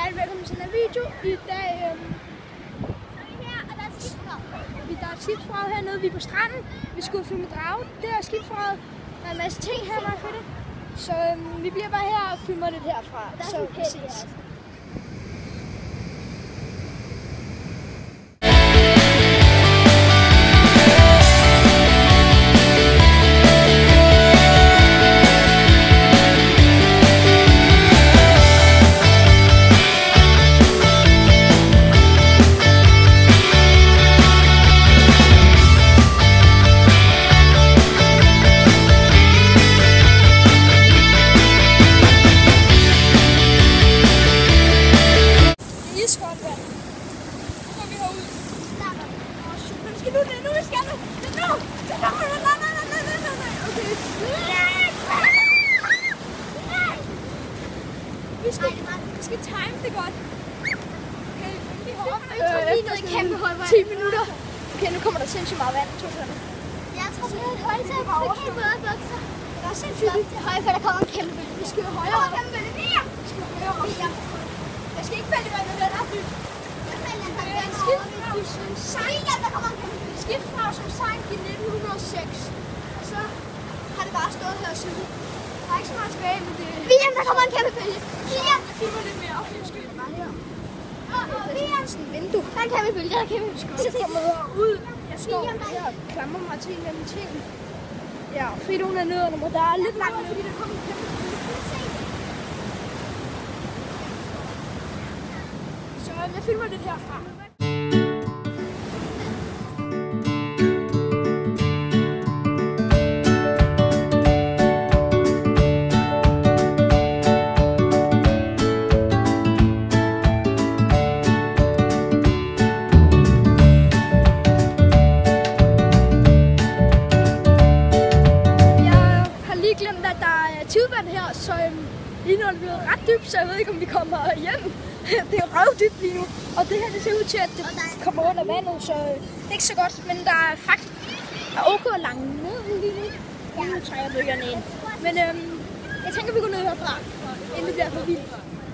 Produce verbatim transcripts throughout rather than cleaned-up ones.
Hej, velkommen til den video. I dag øhm, så er vi her, og der er et skibsvrag. Der er et skibsvrag hernede, vi er på stranden. Vi skal ud filme drage. Det er skibsvraget. Der er en masse ting her, der for det. Så øhm, vi bliver bare her og filmer lidt herfra. Der er så vi ses. Vi skal, vi skal time det godt. Okay, vi har øh, lige noget kæmpe højvand. ti minutter. Okay, nu kommer der sindssygt meget vand. To sekunder. Jeg tror, vi har et højtag for kæmpe bedre bukser. Der er sindssygt lidt til højre, for der kommer en kæmpe bølge. Vi skal højere. Der kommer en kæmpe bølge mere. Vi skal højere op. Jeg skal ikke falde i vandet, det er ret dybt. Jeg falder Det er en skibsvrag. skibsvrag, Der kommer en kæmpe bølge. skibsvrag, som sejlede i nitten hundrede og seks. Og så har det bare stået her siden. Der er ikke så meget tilbage, men det... William, der kommer en kæmpe bølge. William! Jeg filmer lidt mere op. Jeg skal bare her. William! Sådan et vindue. Der er en kæmpe bølge, der er en kæmpe bølge. Så kommer jeg ud. Jeg står her og klamrer mig til en af mine ting. Ja, Fridoen er nede under mig. Der er lidt langt, fordi der kommer en kæmpe bølge. Så jeg filmer lidt herfra. Tidvand her, så øhm, lige nu er det blevet ret dybt, så jeg ved ikke, om vi kommer hjem. Det er røvdybt lige nu, og det her det ser ud til, at det kommer under vandet, så øh, det er ikke så godt, men der er faktisk der er okay langt ned lige nu. Ja. Nu tager jeg bølgerne ind. Men øhm, jeg tænker, vi går ned herfra, inden det bliver for vildt.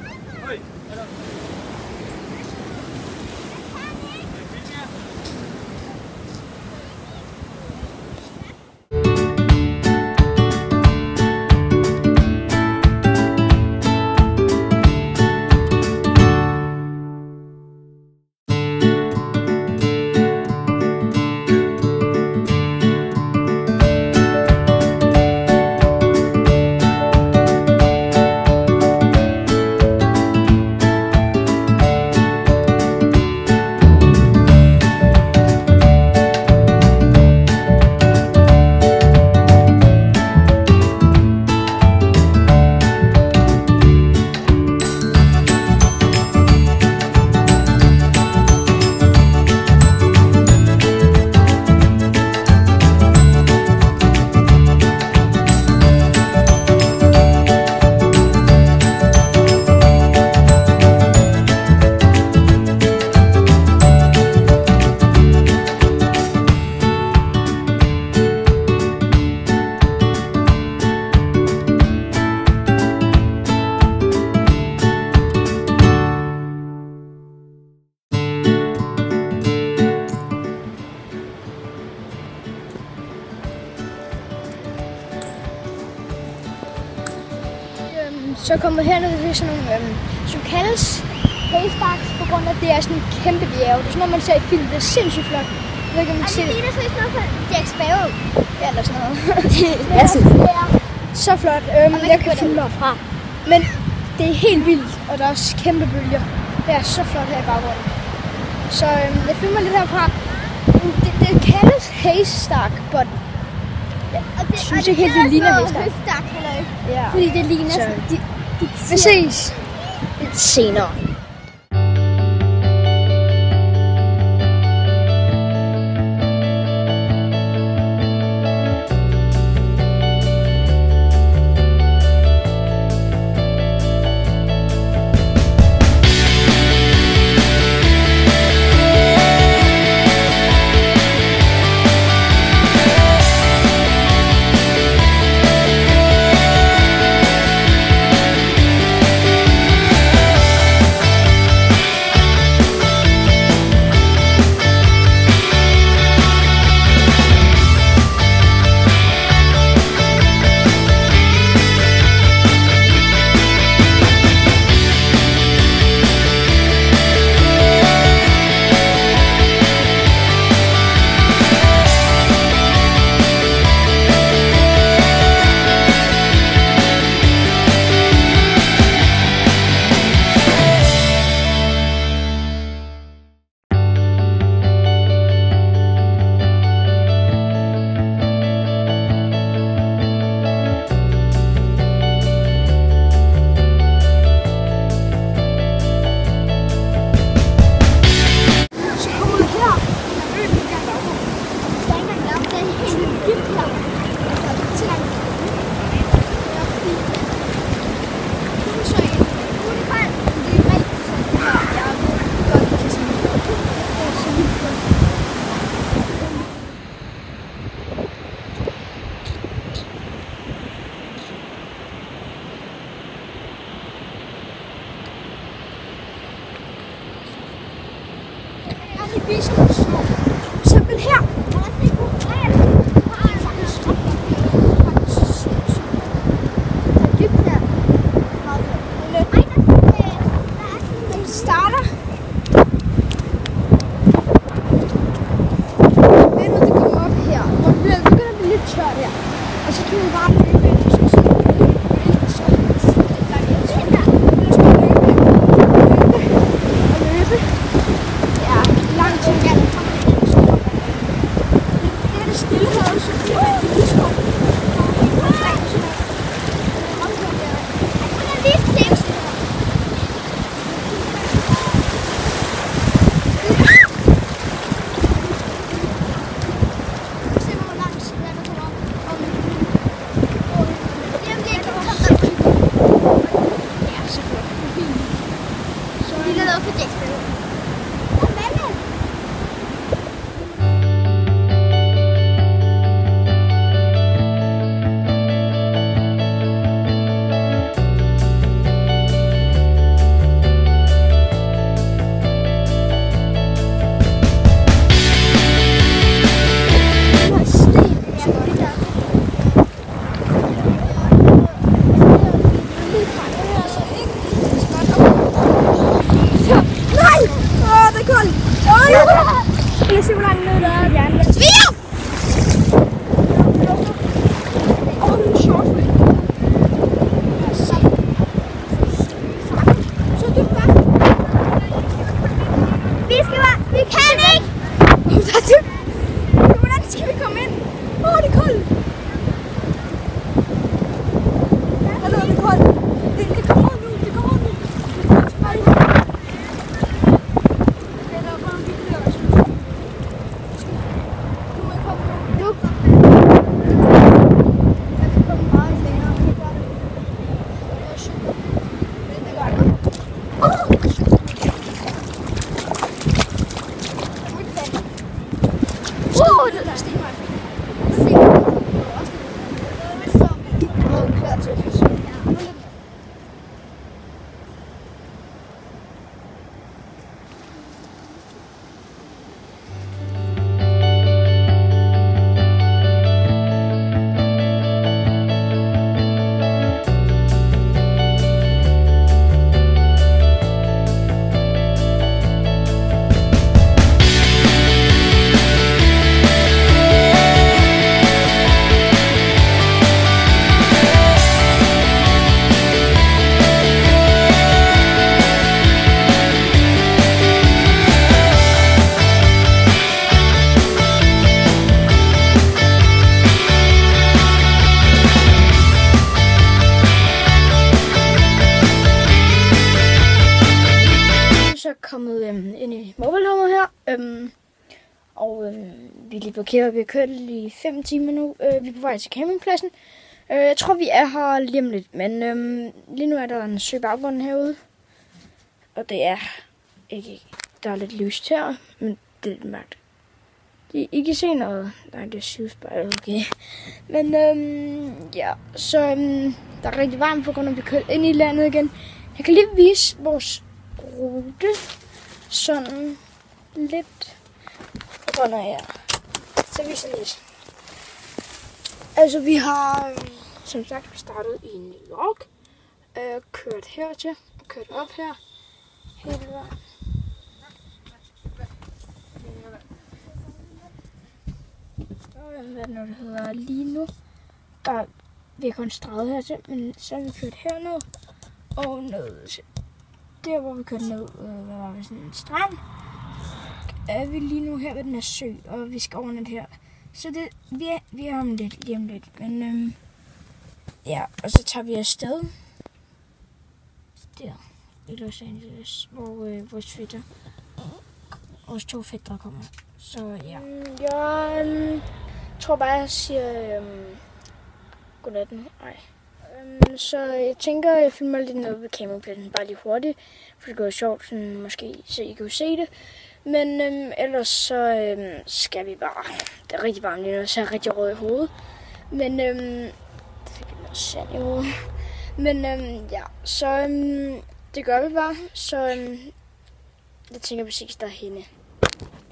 Så kommer hernede til sådan nogle, øhm, som kaldes haystacks, på grund af, at det er sådan en kæmpe bjerg. Det er sådan noget, man ser i film. Det er sindssygt flot. Jeg ved ikke, om man ser det. Det er sådan noget for Jack Sparrow. Ja, eller sådan noget. Jeg synes, det er så flot. Øhm, jeg kan filme derfra. Men det er helt vildt, og der er også kæmpe bølger. Det er så flot her i baggrunden. Så øhm, jeg filmer lidt herfra. Det, det kaldes haystack, but ja, og det, jeg synes og ikke helt, det ligner haystack. Høstak, halløj. Ja. Fordi det ligner så, sådan, de, de vi ses lidt senere. godt lige vise noget sjovt. For eksempel her. Starter. Vandet det kommer op her, hvor det bliver begyndt at blive lidt tørt her. Og så kan vi bare løbe ind, og så skal vi løbe ind, og så det er bare lidt tørt her. Lad os bare løbe, løbe og løbe. Ja, lang tid. Det er det stille her, og så bliver det lidt skov. Jeg ser, hvor langt ned der er hjernen. Sviger! Åh, det er sjovt. Så er det bare. Vi skal bare. Vi kan ikke. Så er det. Hvordan skal vi komme ind? Åh, det er koldt. Hallo, det er koldt. Det kommer ud nu. Det kommer ud nu. kommet øhm, ind i mobilnummeret her, øhm, og øhm, vi er lige blokeret. Vi har kørt i fem timer nu. Øh, vi er på vej til campingpladsen. Øh, jeg tror, vi er her lige om lidt, men øhm, lige nu er der en sø baggrunden herude, og det er ikke, der er lidt lyst her, men det er lidt mørkt. I, I kan se noget. Nej, det er syvspejlet, okay. Men øhm, ja, så øhm, der er rigtig varmt på grund af, at vi kører ind i landet igen. Jeg kan lige vise vores rute sådan lidt på grund af jer. Så viser jeg lige. Altså vi har øhm, som sagt startet i New York, øh, kørt hertil, kørt op her, hele vejen. Hvad nu det hedder lige nu. Der, vi har kun streget hertil, men så har vi kørt herned og ned til der, hvor vi kørte ned, øh, hvad var det, sådan en strand. Er vi lige nu her ved den her sø, og vi skal overnatte her. Så det, vi er, vi er om lidt, lige om lidt, men øhm, ja, og så tager vi afsted der i Los Angeles, hvor øh, vores fætter, vores to fætter kommer. Så ja. Jeg øhm, tror bare, jeg siger øhm, godnatten. Ej. Øhm, så jeg tænker, jeg filmer lidt noget ved campingpladsen, bare lige hurtigt, for det går sjovt, sådan, måske, så I kan jo se det. Men øhm, ellers så øhm, skal vi bare, det er rigtig varmt lige nu, så er jeg rigtig rød i hovedet. Men øhm, det fik jeg noget sand i hovedet. Men øhm, ja, så øhm, det gør vi bare, så øhm, jeg tænker, vi ses derhenne.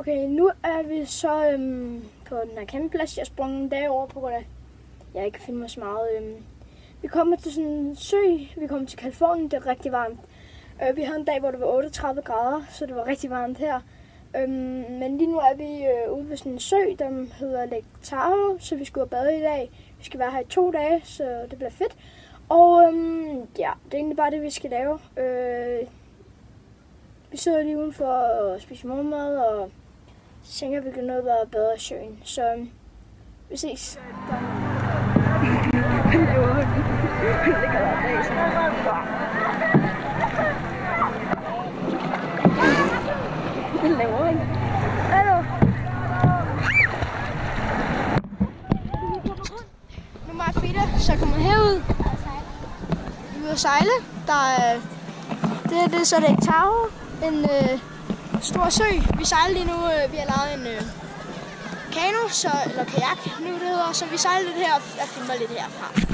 Okay, nu er vi så øhm, på den her campingplads. Jeg sprang en dag over på grund af, jeg ikke kan finde mig så meget. Øhm. Vi kommer til sådan en sø. Vi kommer til Californien. Det er rigtig varmt. Øh, vi havde en dag, hvor det var otteogtredive grader, så det var rigtig varmt her. Øhm, men lige nu er vi øh, ude ved sådan en sø, der hedder Lake Tahoe, så vi skal ud og bade i dag. Vi skal være her i to dage, så det bliver fedt. Og øhm, ja, det er egentlig bare det, vi skal lave. Øh, vi sidder lige udenfor og spiser morgenmad, og så tænker vi kan noget være bedre i søen. Så øhm, vi ses. Den laver ikke. Hallo. Nu er mig og Frida, så kommer herud. Vi er ude at sejle. Der er, det er det, så det er Tahoe. En øh, stor sø. Vi sejler lige nu. Øh, vi har lavet en øh, kano, så, eller kajak, nu det hedder. Så vi sejler lidt her og filmer lidt herfra.